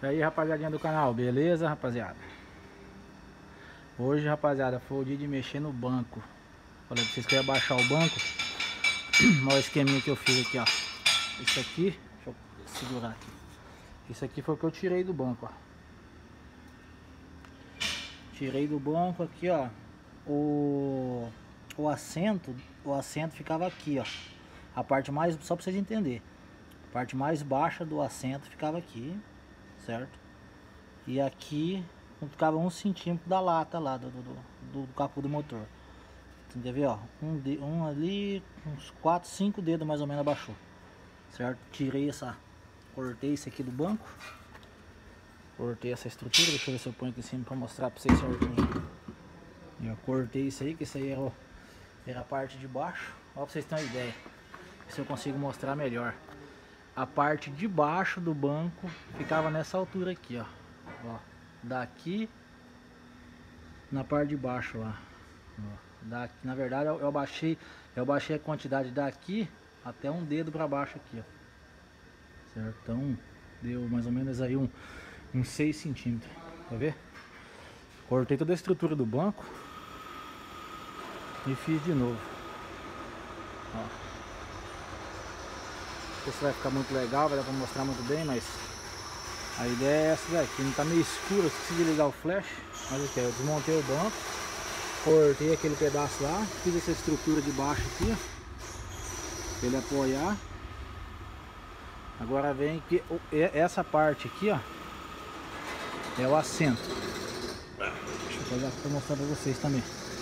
E aí, rapaziadinha do canal, beleza, rapaziada? Hoje, rapaziada, foi o dia de mexer no banco. Falei pra vocês que eu ia baixar o banco. Olha o esqueminha que eu fiz aqui, ó. Isso aqui, deixa eu segurar aqui. Isso aqui foi o que eu tirei do banco, ó. Tirei do banco aqui, ó. O assento ficava aqui, ó. A parte mais, só pra vocês entenderem. A parte mais baixa do assento ficava aqui, certo? E aqui ficava 1 centímetro da lata lá do capô do motor. Você quer ver, ó? Um ali, uns 4, 5 dedos mais ou menos abaixou, certo? Tirei cortei isso aqui do banco. Cortei essa estrutura, deixa eu ver se eu ponho aqui em cima pra mostrar pra vocês certinho. Eu cortei isso aí, que isso aí era a parte de baixo. Ó, pra vocês terem uma ideia, se eu consigo mostrar melhor. A parte de baixo do banco ficava nessa altura aqui, ó. Ó, daqui na parte de baixo lá. Ó, daqui, na verdade eu baixei a quantidade daqui até um dedo para baixo aqui, ó. Certo? Então deu mais ou menos aí uns 6 centímetros. Tá ver? Cortei toda a estrutura do banco e fiz de novo. Ó. Não sei se vai ficar muito legal, vai dar pra mostrar muito bem, mas a ideia é essa daqui. Não tá meio escuro, esqueci de ligar o flash. Mas aqui, eu desmontei o banco, cortei aquele pedaço lá, fiz essa estrutura de baixo aqui, ó, pra ele apoiar. Agora vem que essa parte aqui, ó, é o assento. Deixa eu pegar pra mostrar pra vocês também.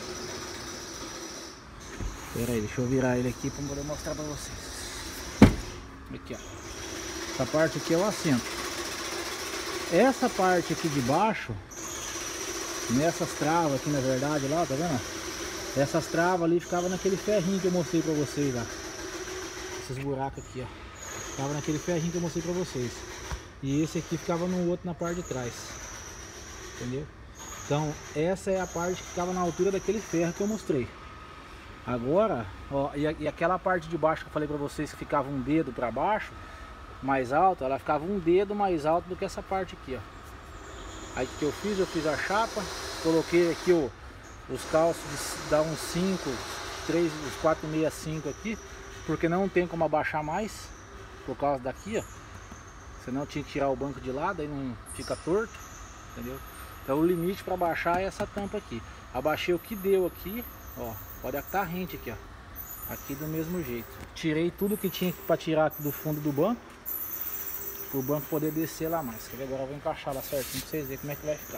Pera aí, deixa eu virar ele aqui pra poder mostrar pra vocês. Aqui, ó. Essa parte aqui é o assento. Essa parte aqui de baixo, nessas travas aqui, na verdade, lá, tá vendo? Essas travas ali ficavam naquele ferrinho que eu mostrei pra vocês lá. Esses buracos aqui, ó. Ficava naquele ferrinho que eu mostrei pra vocês. E esse aqui ficava no outro na parte de trás. Entendeu? Então, essa é a parte que ficava na altura daquele ferro que eu mostrei. Agora, ó, e aquela parte de baixo que eu falei pra vocês que ficava um dedo pra baixo, mais alto, ela ficava um dedo mais alto do que essa parte aqui, ó. Aí o que eu fiz? Eu fiz a chapa, coloquei aqui os calços de dar uns 5, 3, uns 4,65 aqui, porque não tem como abaixar mais, por causa daqui, ó. Senão tinha que tirar o banco de lado, aí não fica torto, entendeu? Então o limite para baixar é essa tampa aqui. Abaixei o que deu aqui, ó, pode estar rente aqui, ó. Aqui do mesmo jeito. Tirei tudo que tinha para tirar do fundo do banco, para o banco poder descer lá mais. Quer ver? Agora eu vou encaixar lá certinho para vocês verem como é que vai ficar.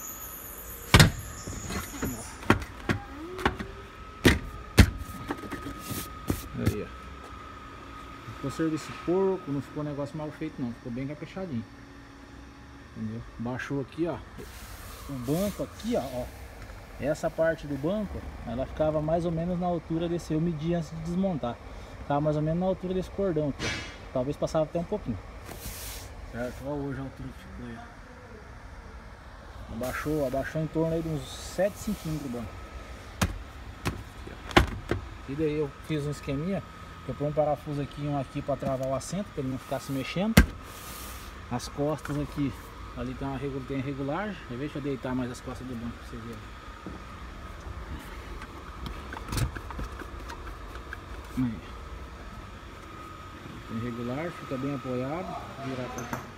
Aí, ó. Não ficou serviço porco, não ficou um negócio mal feito não, ficou bem caprichadinho. Entendeu? Baixou aqui, ó. O banco aqui, ó. Essa parte do banco, ela ficava mais ou menos na altura desse, eu medi antes de desmontar. Ficava mais ou menos na altura desse cordão aqui, ó. Talvez passava até um pouquinho. Certo? Olha hoje a altura que ficou aí. Abaixou em torno aí de uns 7 centímetros o banco. E daí eu fiz um esqueminha, eu pus um parafuso aqui e um aqui para travar o assento, para ele não ficar se mexendo. As costas aqui, ali tem regulagem. Deixa eu deitar mais as costas do banco para vocês verem. Aí. Tem regular, fica bem apoiado, virar pra cá.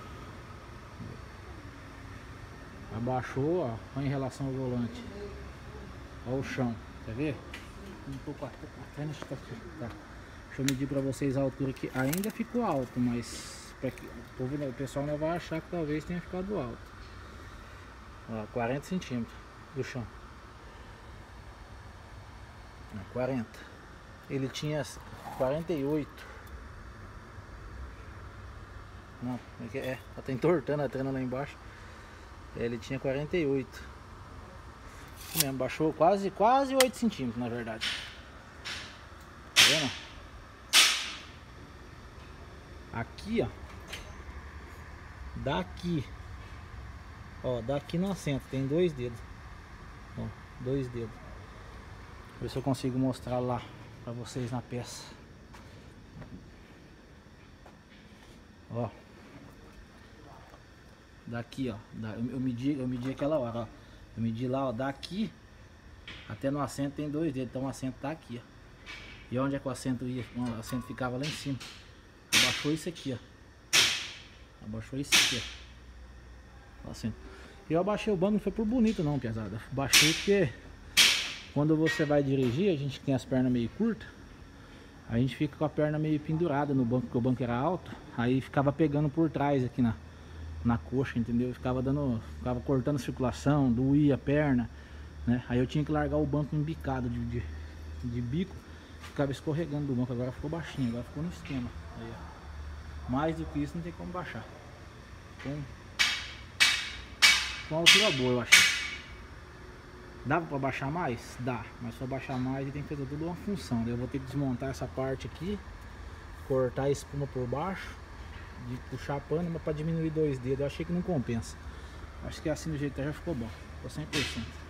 Abaixou, ó, em relação ao volante. Olha o chão, quer ver? Um pouco até nesse aqui, tá? Deixa eu medir pra vocês a altura aqui. Ainda ficou alto, mas o pessoal não vai achar que talvez tenha ficado alto. Ó, 40 centímetros do chão. 40. Ele tinha 48. Não, tá entortando a trena lá embaixo. Ele tinha 48. Isso mesmo, baixou quase 8 centímetros, na verdade. Tá vendo? Aqui, ó. Daqui. Ó, daqui no assento tem 2 dedos. Ó, 2 dedos. Vou ver se eu consigo mostrar lá pra vocês na peça. Ó. Daqui, ó. Eu medi aquela hora, ó. Eu medi lá, ó, daqui até no assento tem 2 dedos, então o assento tá aqui, ó. E onde é que o assento ia? O assento ficava lá em cima. Abaixou isso aqui, ó. Abaixou isso aqui, ó. O assento. Eu abaixei o banco, não foi por bonito não, pesada. Baixei porque quando você vai dirigir, a gente tem as pernas meio curtas. A gente fica com a perna meio pendurada no banco, porque o banco era alto. Aí ficava pegando por trás aqui na coxa, entendeu? Ficava cortando a circulação, doía a perna, né? Aí eu tinha que largar o banco embicado de bico. Ficava escorregando do banco. Agora ficou baixinho, agora ficou no esquema. Aí, ó. Mais do que isso não tem como baixar. Com altura boa, eu achei. Dá pra baixar mais? Dá, mas se eu baixar mais ele tem que fazer tudo uma função. Daí eu vou ter que desmontar essa parte aqui, cortar a espuma por baixo, de puxar pano, mas pra diminuir 2 dedos. Eu achei que não compensa. Acho que assim do jeito que já ficou bom, ficou 100%.